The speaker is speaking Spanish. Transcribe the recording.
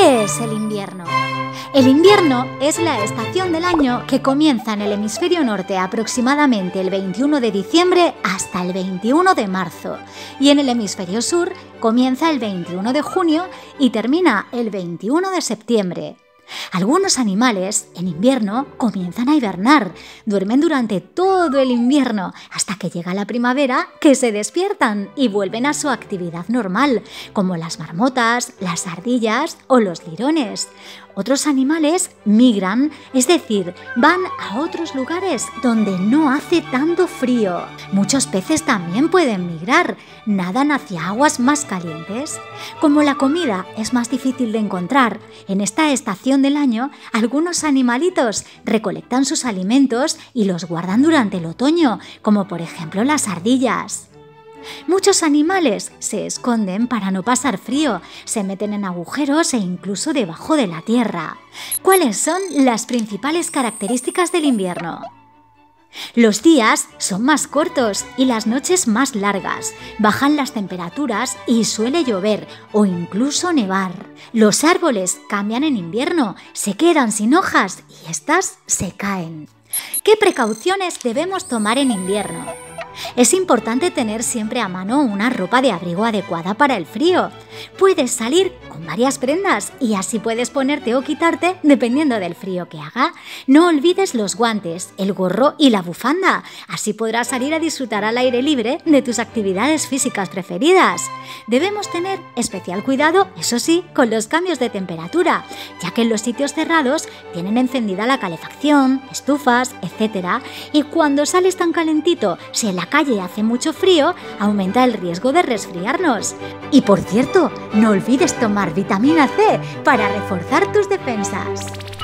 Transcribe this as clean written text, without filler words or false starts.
¿Qué es el invierno? El invierno es la estación del año que comienza en el hemisferio norte aproximadamente el 21 de diciembre hasta el 21 de marzo y en el hemisferio sur comienza el 21 de junio y termina el 21 de septiembre. Algunos animales en invierno comienzan a hibernar, duermen durante todo el invierno hasta que llega la primavera, que se despiertan y vuelven a su actividad normal, como las marmotas, las ardillas o los lirones. Otros animales migran, es decir, van a otros lugares donde no hace tanto frío. Muchos peces también pueden migrar, nadan hacia aguas más calientes. Como la comida es más difícil de encontrar en esta estación del año, algunos animalitos recolectan sus alimentos y los guardan durante el otoño, como por ejemplo las ardillas. Muchos animales se esconden para no pasar frío, se meten en agujeros e incluso debajo de la tierra. ¿Cuáles son las principales características del invierno? Los días son más cortos y las noches más largas, bajan las temperaturas y suele llover o incluso nevar. Los árboles cambian en invierno, se quedan sin hojas y estas se caen. ¿Qué precauciones debemos tomar en invierno? Es importante tener siempre a mano una ropa de abrigo adecuada para el frío. Puedes salir con varias prendas y así puedes ponerte o quitarte dependiendo del frío que haga. No olvides los guantes, el gorro y la bufanda. Así podrás salir a disfrutar al aire libre de tus actividades físicas preferidas. Debemos tener especial cuidado, eso sí, con los cambios de temperatura, ya que en los sitios cerrados tienen encendida la calefacción, estufas, etc. Y cuando sales tan calentito, si en la calle hace mucho frío, aumenta el riesgo de resfriarnos. Y por cierto, no olvides tomar vitamina C para reforzar tus defensas.